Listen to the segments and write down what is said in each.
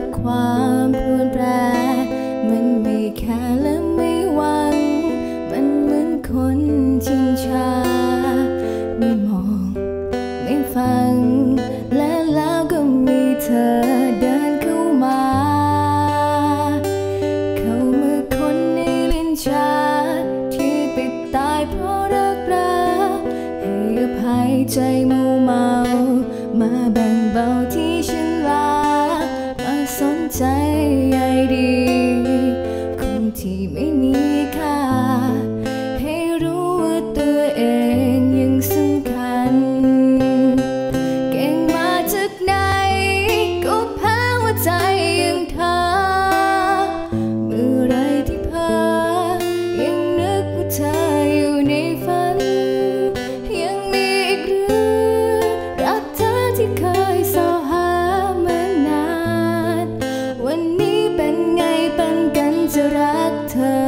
กับความพรวนแปรมันไม่แค่และไม่หวังมันเหมือนคนชินชาไม่มองไม่ฟังและแล้วก็มีเธอเดินเข้ามาเข้ามาคนในลิ้นชาที่ปิดตายเพราะรักเราให้อภัยใจมัวเมามาแบ่งเบาที่ฉันลามาสนใจใยดีคนที่ไม่มีค่าให้รู้ว่าตัวเองยังสำคัญเก่งมาจากไหนก็แพ้หัวใจอย่างเธอเมื่อไรที่เพ้อยังนึกว่าเธออยู่ในฝันยังมีอีกหรือรักเธอที่เคยสอหามานานวันนี้เป็นไงเป็นกันจะรักเธอ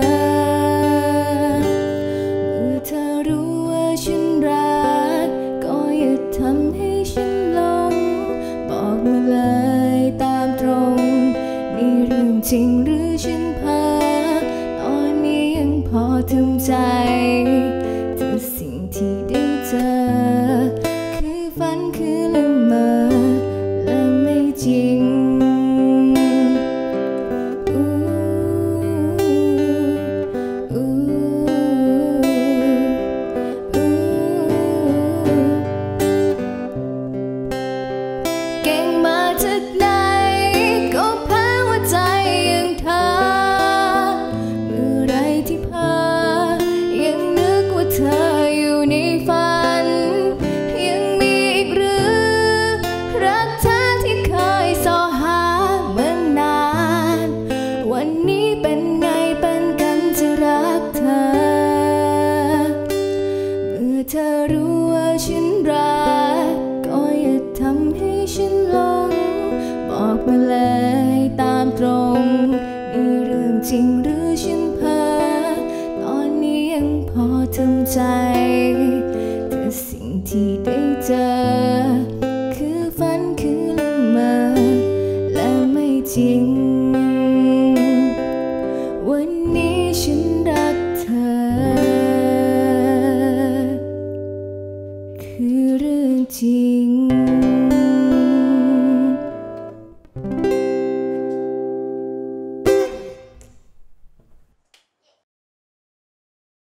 เมื่อเธอรู้ว่าฉันรักก็อย่าทำให้ฉันหลงบอกมาเลยตามตรงนี่เรื่องจริงหรือฉันเพ้อตอนนี้ยังพอทำใจแต่สิ่งที่ได้เจอคือฝันคือละเมอและไม่จริงเก่งมาจากไหนก็แพ้หัวใจอย่างเธอเมื่อไรที่เพ้อยังนึกว่าเธออยู่ในฝันยังมีอีกหรือรักเธอที่เคยสอหามานานวันนี้เป็นไงเป็นกันจะรักเธอเมื่อเธอรู้ว่าฉันรักก็อย่าทำให้ฉันหลงบอกมาเลยตามตรงนี่เรื่องจริงหรือฉันเพ้อตอนนี้ยังพอทำใจแต่สิ่งที่ได้เจอคือฝันคือละเมอและไม่จริงวันนี้ฉันรักเธอคือเรื่องจริง